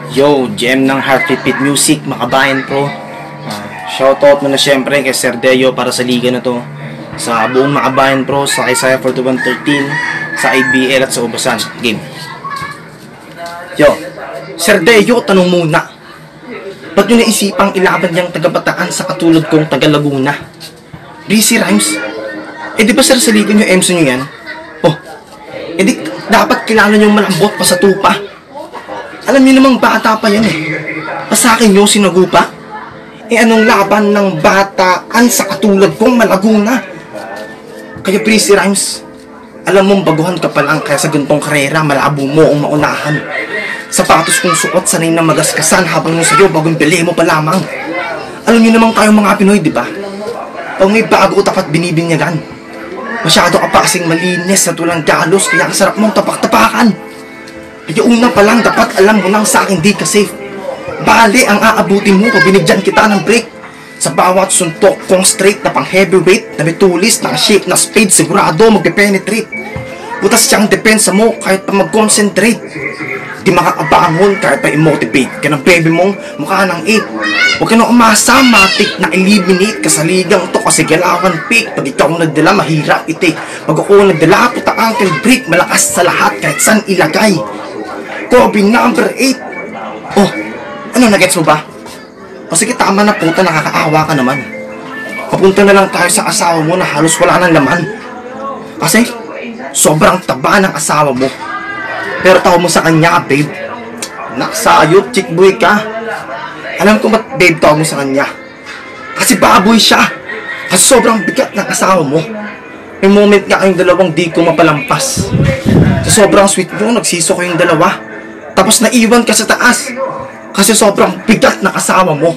Yo, GM ng Heart Repeat Music, Makabayan Pro. Shoutout mo na syempre kay Sir Deo para sa liga na to. Sa buong Makabayan Pro, sa Isaiah 4113, sa IBL at sa Ubasan Game. Yo, Sir Deo, tanong muna. Ba't nyo naisipang ilaban niyang taga-Bataan sa katulad kong taga-Laguna? Busy Rhymes? Di ba sir sa liga nyo, Emso nyo yan? Di dapat kilala nyo malambot pa sa tupa. Alam niyo namang bata pa yan sa akin yung sinagupa. Anong laban ng Bataan sa katulad kong Malaguna? Kaya Prissy Rhymes, alam mong baguhan ka pa lang kaya sa gantong karera malabo mo ang maunahan. Sapatos kong suot sanay na magaskasan habang nung sa'yo bagong bili mo pa lamang. Alam niyo naman tayong mga Pinoy, di ba? Pag may bago tapat binibinyagan. Masyado ka pa kasing malinis na tulang galos kaya ang sarap mong tapak-tapakan. Kaya una pa lang dapat alam mo nang sa akin di ka safe. Bali ang aabutin mo kung binigyan kita ng break. Sa bawat suntok kong straight na pang heavyweight na may tulis na shape na spade sigurado magpe-penetrate. Butas siyang depensa mo kahit pa mag-concentrate. Di makakabangon kahit pa i-motivate ka ng baby mong mukha ng 8. Huwag ka na umasa, matik na eliminate ka sa ligang to kasi galawan pick. Pag ikaw nagdala mahirap itik. Pag ako nagdala puta ankle break malakas sa lahat kahit saan ilagay. Kobe number 8. Ano nagets mo ba? O sige tama na puta, nakakaawa ka naman. Papunta na lang tayo sa asawa mo na halos wala ng laman. Kasi sobrang taba ng asawa mo. Pero tawag mo sa kanya babe. Naksayop, chick boy ka. Alam ko ba't babe tawag mo sa kanya? Kasi baboy siya. Kasi sobrang bigat ng asawa mo. May moment nga kayong dalawang di ko mapalampas. Sa sobrang sweet mo, nagsiso ko yung dalawa. Tapos naiwan ka sa taas. Kasi sobrang bigat ng asawa mo.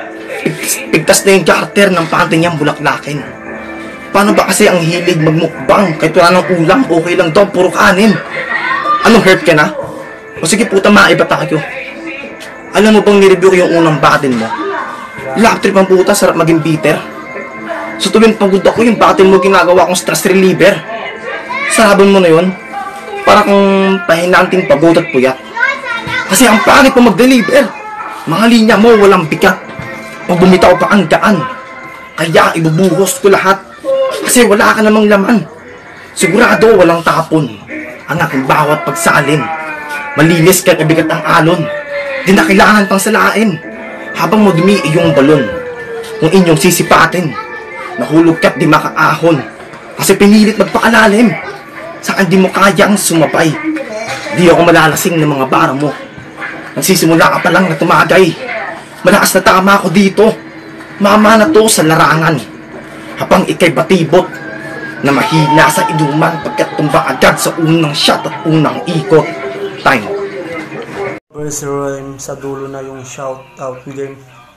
Pigtas na yung garter ng panty niyang bulaklakin. Paano ba kasi ang hilig magmukbang? Kahit wala ng ulam, okay lang daw, puro kanin. Anong hurt ka na? O sige puta, maiba tayo. Alam mo bang nireview ko yung unang battle mo? Lap trip ang puta, sarap maging bitter. So tuwing pagod ako, yung battle mo ginagawa kong stress reliever. Sarabon mo na yun, para kung pahinanting pagod at puyat. Kasi ang pangit mo mag-deliver. Mga linya mo walang bigat. Pag bumitaw pa ang daan. Kaya ibubuhos ko lahat. Kasi wala ka namang laman. Sigurado walang tapon ang aking bawat pagsalin. Malinis kahit mabigat ang alon. Di na kailangan pang salain. Habang mo dumi iyong balon. Kung inyong sisipatin. Nahulog ka't di makaahon. Kasi pinilit magpakalalim. Saan di mo kayang sumabay. Di ako malalasing ng mga bara mo. Nagsisimula ka pa lang na tumagay. Malakas na tama ako dito. Mama na to sa larangan. Habang ikay batibot na mahina sa inuman pagkat tumba agad sa unang shot at unang ikot. Time. First rhyme sa dulo na yung shout out game.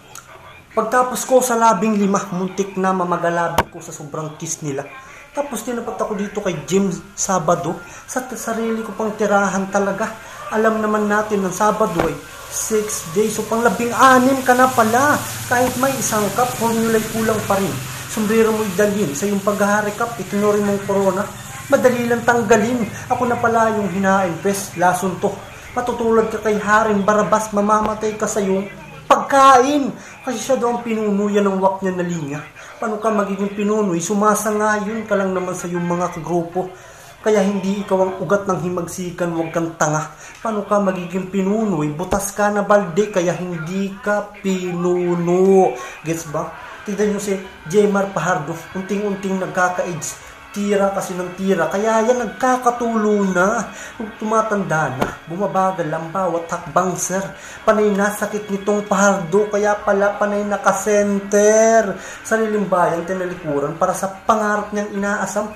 Pagtapos ko sa 15, muntik na mamagalabit ko sa sobrang kiss nila. Tapos tinapat ako dito kay Jim Sabado. Sa sarili ko pang tirahan talaga. Alam naman natin ng Sabado ay 6 days. So pang 16 ka na pala. Kahit may isang cup, formula'y kulang pa rin. Sombrero mo'y dalhin. Sa iyong paghahari cup, itinurin mong corona. Madali lang tanggalin. Ako na pala yung hinain. Bes, lason to. Matutulad ka kay Haring Barabas. Mamamatay ka sa iyong pagkain. Kasi siya daw ang pinuno yan ng wak niya na linya. Paano ka magiging pinunoy? Sumasangayon ka lang naman sa iyong mga kagrupo. Kaya hindi ikaw ang ugat ng himagsikan, huwag kang tanga. Paano ka magiging pinunoy? Butas ka na balde, kaya hindi ka pinuno. Gets ba? Tignan nyo si Jemar Pajardo, unting-unting nagkaka-AIDS. Tira kasi ng tira, kaya yan nagkakatulo na. Kung tumatanda na, bumabagal ang bawat hakbang sir. Panay nasakit nitong Pajardo, kaya pala panay nakasenter. Sariling bayan, tinalikuran para sa pangarap niyang inaasam.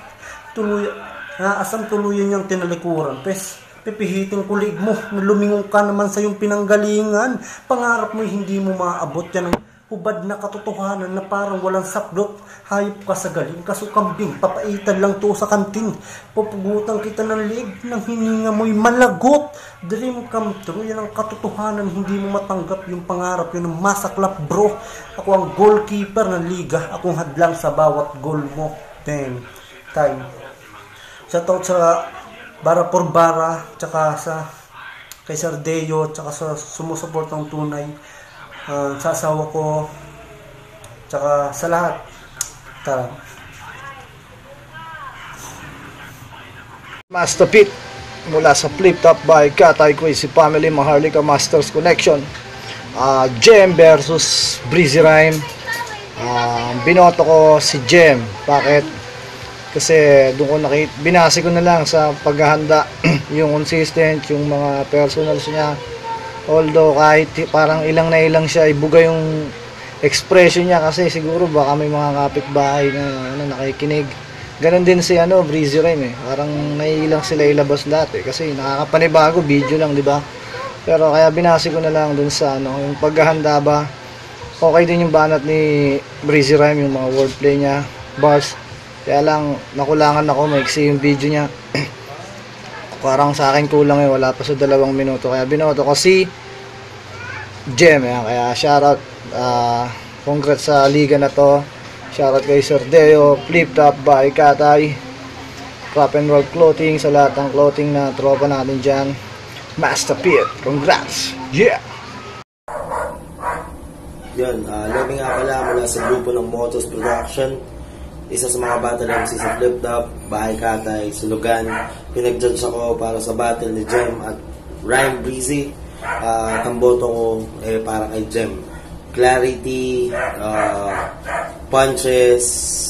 Tuluyan niyang tinalikuran. Pes, pipihitin kulig mo na lumingon ka naman sa iyong pinanggalingan. Pangarap mo hindi mo maaabot yan ang hubad na katotohanan na parang walang saplot. Hayop ka sa galing, kasukambing, papaitan lang to sa kantin. Pupugutan kita ng leg, ng hininga mo'y malagot. Dream come true, yan ang katotohanan, hindi mo matanggap yung pangarap, yun ang masaklap bro. Ako ang goalkeeper ng liga, akong hadlang sa bawat goal mo. Damn, time. Shoutout sa Bara por Bara, tsaka sa kay Sir Deo, tsaka sa sumusuport ng tunay, sa asawa ko, tsaka sa lahat. Tara. Master Pit mula sa Flip Top by Katay Crazy Family, Maharlika Masters Connection. Jem versus Breezy Rhyme. Binoto ko si Jem. Bakit? Kasi doon ko binase ko na lang sa paghahanda yung consistent, yung mga personals niya. Although kahit parang ilang na ilang siya, ibuga yung expression niya kasi siguro baka may mga kapitbahay na nakikinig. Ganon din si Breezy Rhyme Parang naiilang sila ilabas lahat kasi nakakapanibago video lang, di ba? Pero kaya binasi ko na lang dun sa yung paghahanda ba. Okay din yung banat ni Breezy Rhyme, yung mga wordplay niya, bars. Kaya lang nakulangan ako, maiksi yung video niya. Parang sa akin kulang wala pa sa 2 minuto. Kaya binoto ko si Jem. Kaya shoutout, congrats sa liga na to. Shoutout kay Sir Deo, Flip Top by Katay, Rock and Roll Clothing, sa lahat ng clothing na tropa natin dyan. Master Pit, congrats! Yeah! Yun, Lemmy nga pala mula sa grupo ng Motos Production. Isa sa mga battle MC sa Flip Top, Bahay Katay, Sulugan. Pinag-judge ako para sa battle ni Jem at Rhyme Breezy. Ang boto ko para kay Jem. Clarity, punches,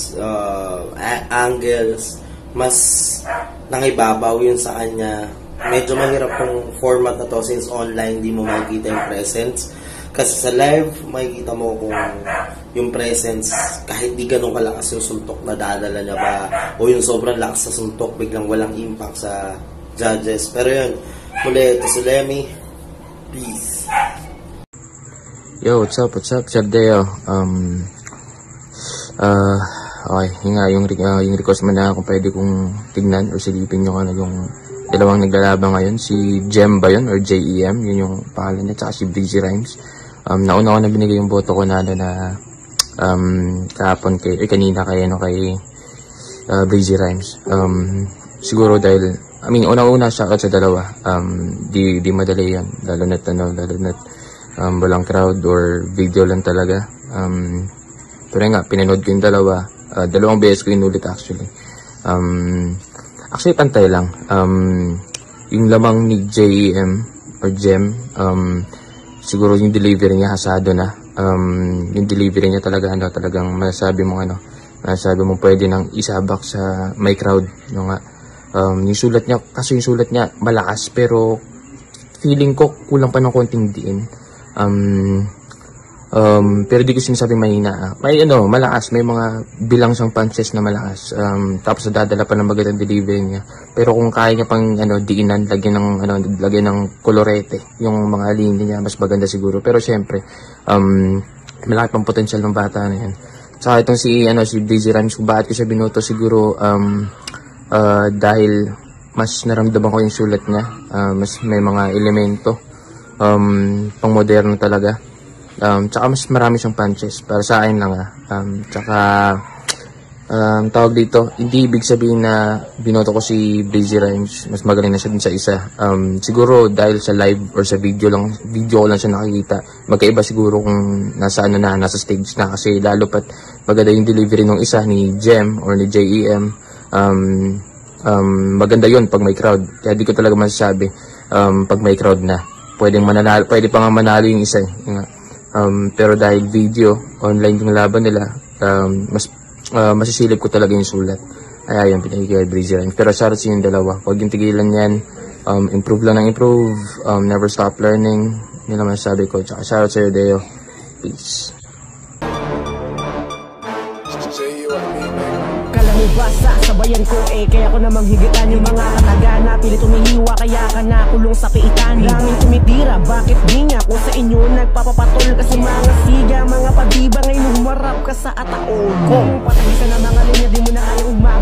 angles, mas nangibabaw yun sa kanya. Medyo mahirap tong format na to since online di mo makikita yung presence. Kasi sa live, makikita mo kung yung presence, kahit di ganun kalakas yung suntok na dadala niya ba, o yung sobrang lakas sa suntok, biglang walang impact sa judges. Pero yun, muli, ito si Lemmy. Peace. Yo, what's up, Sir Deo? Okay, yung request mo na kung pwede kong tignan o silipin yung dalawang naglalaban ngayon, si Jem ba yun or Jem, yun yung pangalan niya, tsaka si Breezy Rhymes. Nauna ko na binigay yung boto ko na kahapon kanina kay Breezy Rhymes. Siguro dahil una shoutout sa dalawa. Di madali yan, lalo na't walang crowd or video lang talaga. Pero nga, pinanood ko yung dalawa. 2 beses ko inulit actually. Actually, pantay lang. Yung lamang ni Jem or Jem, siguro yung delivery niya hasado na. Yung delivery niya talagang masasabi mo pwede nang isabak sa may crowd. Yung sulat niya malakas, pero feeling ko kulang pa ng konting diin. Pero di ko sinasabing mahina. Malakas, may mga bilang siyang punches na malakas. Tapos dadala pa ng magandang delivery niya. Pero kung kaya niya pang diinan, lagyan ng kolorete yung mga linya niya, mas maganda siguro. Pero syempre, malaki pang potensyal ng bata na yan. Tsaka itong si Breezy Rhymes, kung bakit ko siya binoto siguro, dahil mas naramdaman ko yung sulat niya. Mas may mga elemento, pang moderno talaga. Tsaka mas marami siyang punches para sa akin lang tsaka tawag dito, hindi ibig sabihin na binoto ko si Breezy Rhymes mas magaling na siya din sa isa. Siguro dahil sa live or sa video ko lang siya nakikita, magkaiba siguro kung nasa stage na, kasi lalo pat maganda yung delivery ng isa ni Jem or ni Jem. Maganda yun pag may crowd, kaya di ko talaga masasabi pag may crowd na pwede pa nga manalo yung isa pero dahil video, online yung laban nila, masisilip ko talaga yung sulat. Kaya yun, pinagigil kay Breezy Rhymes. Pero shoutout sa yung dalawa. Huwag yung tigilan yan. Improve lang ng improve. Never stop learning. Yun naman sabi ko. Tsaka shoutout sa iyo, Deo. Peace. Sabayan ko kaya ko namang higitan yung mga katagana. Pilit umihiwa kaya ka nakulong sa piitan. Langit tumitira, bakit di nga kung sa inyo nagpapapatol? Kasi mga siga, mga padiba ngayon humarap ka sa ataon. Kung patagisa na mga linya, di mo na kayang